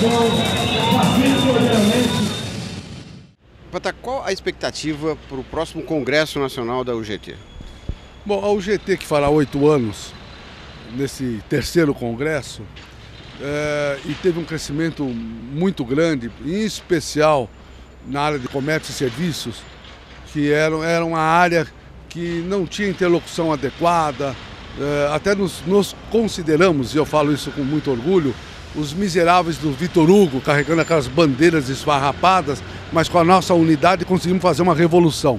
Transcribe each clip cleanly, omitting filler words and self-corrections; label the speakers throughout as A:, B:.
A: Pata, qual a expectativa para o próximo Congresso Nacional da UGT?
B: Bom, a UGT, que fará 8 anos nesse terceiro congresso, e teve um crescimento muito grande, em especial na área de comércio e serviços, que era uma área que não tinha interlocução adequada. Até nos consideramos, e eu falo isso com muito orgulho, os miseráveis do Vitor Hugo, carregando aquelas bandeiras esfarrapadas, mas com a nossa unidade conseguimos fazer uma revolução.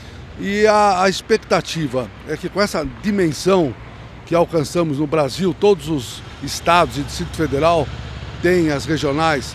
B: E a expectativa é que com essa dimensão que alcançamos no Brasil, todos os estados e Distrito Federal têm as regionais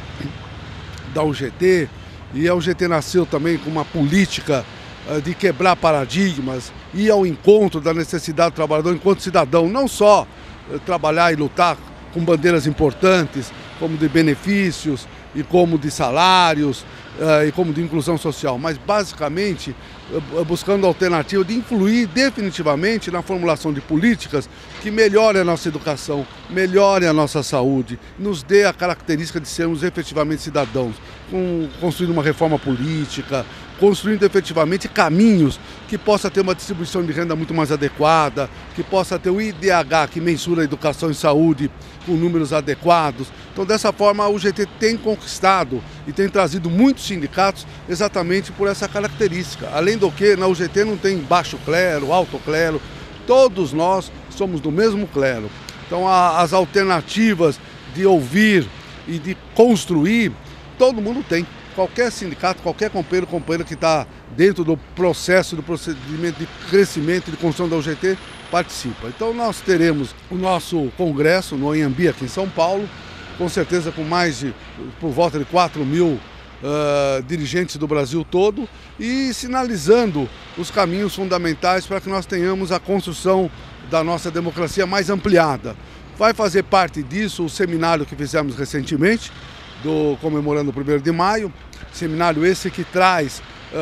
B: da UGT, e a UGT nasceu também com uma política de quebrar paradigmas, ir ao encontro da necessidade do trabalhador enquanto cidadão, não só trabalhar e lutar com bandeiras importantes, como de benefícios e como de salários e como de inclusão social, mas basicamente buscando a alternativa de influir definitivamente na formulação de políticas que melhorem a nossa educação, melhorem a nossa saúde, nos dê a característica de sermos efetivamente cidadãos, construindo uma reforma política, construindo efetivamente caminhos que possa ter uma distribuição de renda muito mais adequada, que possa ter o IDH que mensura a educação e saúde com números adequados. Então, dessa forma, a UGT tem conquistado e tem trazido muitos sindicatos exatamente por essa característica. Além do que, na UGT não tem baixo clero, alto clero, todos nós somos do mesmo clero. Então, as alternativas de ouvir e de construir, todo mundo tem. Qualquer sindicato, qualquer companheiro que está dentro do processo, do procedimento de crescimento e de construção da UGT, participa. Então nós teremos o nosso congresso no Anhembi, aqui em São Paulo, com certeza com por volta de 4.000 dirigentes do Brasil todo, e sinalizando os caminhos fundamentais para que nós tenhamos a construção da nossa democracia mais ampliada. Vai fazer parte disso o seminário que fizemos recentemente, comemorando o 1º de maio, seminário esse que traz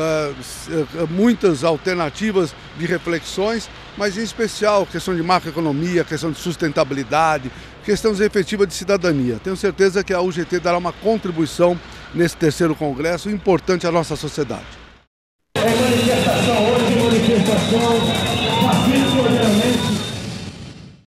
B: muitas alternativas de reflexões, mas em especial questão de macroeconomia, questão de sustentabilidade, questões efetivas de cidadania. Tenho certeza que a UGT dará uma contribuição nesse terceiro congresso importante à nossa sociedade.
C: Manifestação hoje, manifestação pacífica.